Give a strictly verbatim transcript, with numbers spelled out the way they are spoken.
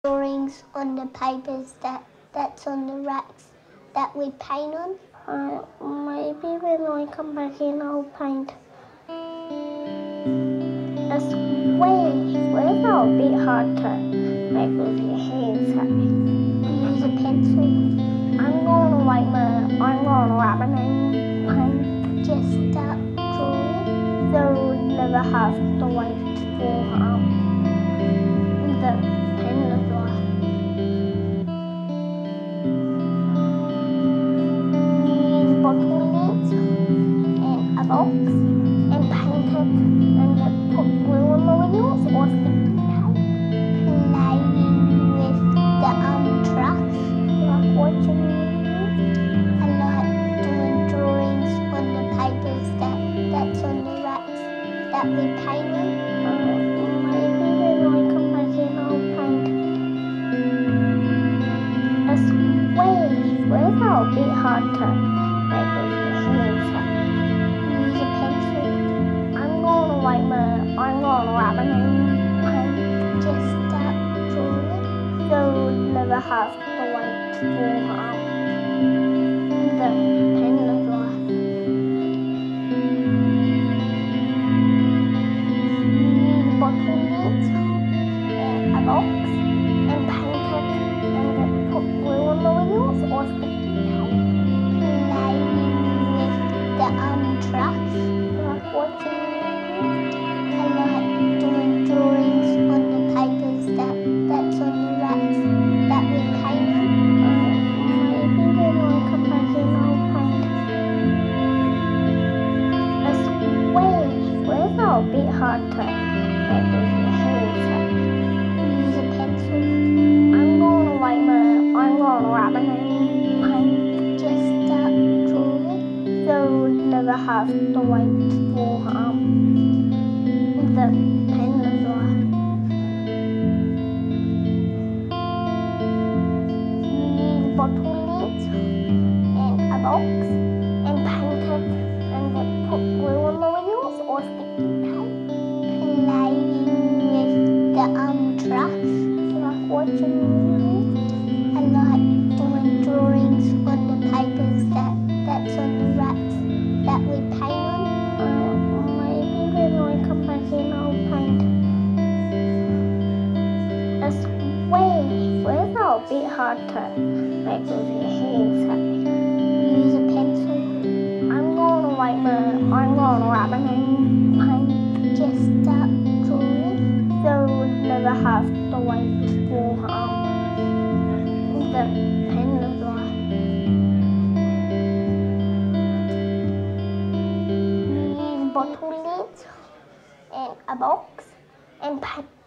drawings on the papers that that's on the racks that we paint on. Uh, maybe when I come back in, I'll paint. A square. Squares are a bit hard to make with your hands. Use a pencil. I'm going to write my. I'm going to write my name. Paint. Just start drawing. So never have to wait for um the pen to dry. Use bottle lids and a box and paint it, and then put glue on the wheels or sticky tape. Playing with the um trucks, Like watching movies. I like doing drawings on the papers that that's on the racks that we paint on. Uh, maybe when I come back in, I'll paint. A square. Squares are a bit hard to make with your hands. Use a pencil. I'm going to write my. I'm going to write my name. Paint. Just start drawing. So never have to wait for um the pen to dry. Use bottle lids and a box and paint it, and then put glue on the wheels or sticky tape. Playing with the um trucks, Like watching movies. I like doing drawings on the papers that that's on the racks that we paint on. Uh, maybe when I come back in, I'll paint. A square. Squares are a bit hard to make with your hands. Use a pencil. I'm going to write my. I'm going to write my name. Paint. Just start drawing. So never have to wait for um the pen to dry. Use bottle lids and a box and paint it, and then put glue on the wheels or sticky tape. Playing with the um trucks, Like watching movies. I like doing drawings on the papers that that's on the racks that we paint on. Uh, maybe when I come back in, I'll paint. A square. Squares are a bit hard to make with your hands. Use a pencil. I'm going to write my. I'm going to write my name. Paint. Just start drawing. So never have to wait for um the pen to dry. Use bottle lids and a box and paint